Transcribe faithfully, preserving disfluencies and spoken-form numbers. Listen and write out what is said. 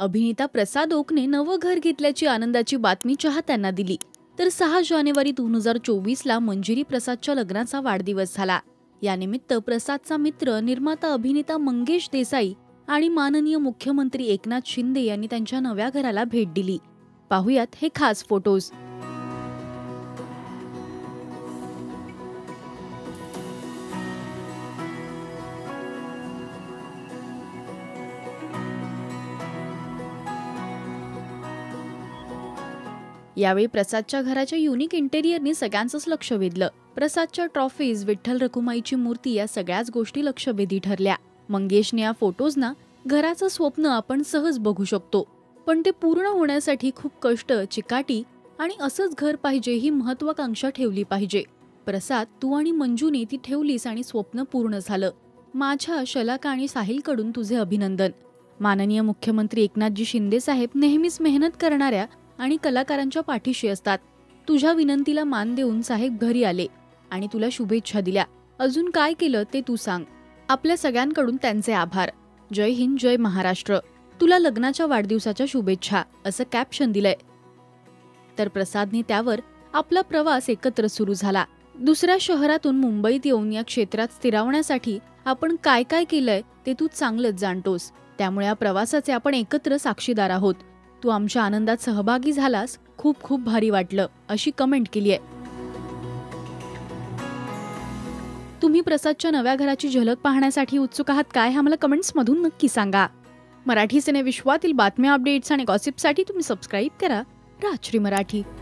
अभिनेता प्रसाद ओकने नवं घर घेतल्याची आनंदाची बातमी चाहत्यांना दिली. तर सहा जानेवारी दोन हजार चोवीस ला मंजिरी प्रसादच्या लग्नाचा वाढदिवस झाला. यानिमित्त प्रसादचा मित्र निर्माता अभिनेता मंगेश देसाई आणि माननीय मुख्यमंत्री एकनाथ शिंदे यांनी त्यांच्या नव्या घराला भेट दिली. पाहुयात हे खास फोटोज. यावेळी प्रसादच्या घराच्या युनिक इंटेरियरने सगळ्यांचंच लक्ष वेधलं. प्रसादच्या ट्रॉफीज, विठ्ठल रखुमाईची मूर्ती या सगळ्याच गोष्टी लक्षवेधी ठरल्या. मंगेशने या फोटोजना घराचं स्वप्न आपण सहज बघू शकतो, पण ते पूर्ण होण्यासाठी खूप कष्ट, चिकाटी आणि असंच घर पाहिजे ही महत्वाकांक्षा ठेवली पाहिजे. प्रसाद, तू आणि मंजूने ती ठेवलीस आणि स्वप्न पूर्ण झालं. माझ्या, शलाका आणि साहिलकडून तुझे अभिनंदन. माननीय मुख्यमंत्री एकनाथजी शिंदे साहेब नेहमीच मेहनत करणाऱ्या आणि कलाकारांच्या पाठीशी असतात. तुझ्या विनंतीला मान देऊन साहेब घरी आले आणि तुला शुभेच्छा दिल्या. अजून काय केलं ते तू सांग. आपल्या सगळ्यांकडून त्यांचे आभार. जय हिंद, जय महाराष्ट्र. तुला लग्नाच्या वाढदिवसाच्या शुभेच्छा असं कॅप्शन दिलंय. तर प्रसादने त्यावर आपला प्रवास एकत्र सुरू झाला. दुसऱ्या शहरातून मुंबईत येऊन या क्षेत्रात स्थिरावण्यासाठी आपण काय काय केलंय ते तू चांगलंच जाणतोस. त्यामुळे या प्रवासाचे आपण एकत्र साक्षीदार आहोत. तू आमच्या आनंदात सहभागी झालास, खूप खूप भारी वाटलं, अशी कमेंट केली आहे. तुम्ही प्रसादच्या नव्या घराची झलक पाहण्यासाठी उत्सुक आहात काय? हे आम्हाला कमेंट्स मधून नक्की सांगा. मराठी सिने विश्वातील बातम्या, अपडेट्स आणि गॉसिपसाठी तुम्ही सबस्क्राईब करा राजश्री मराठी.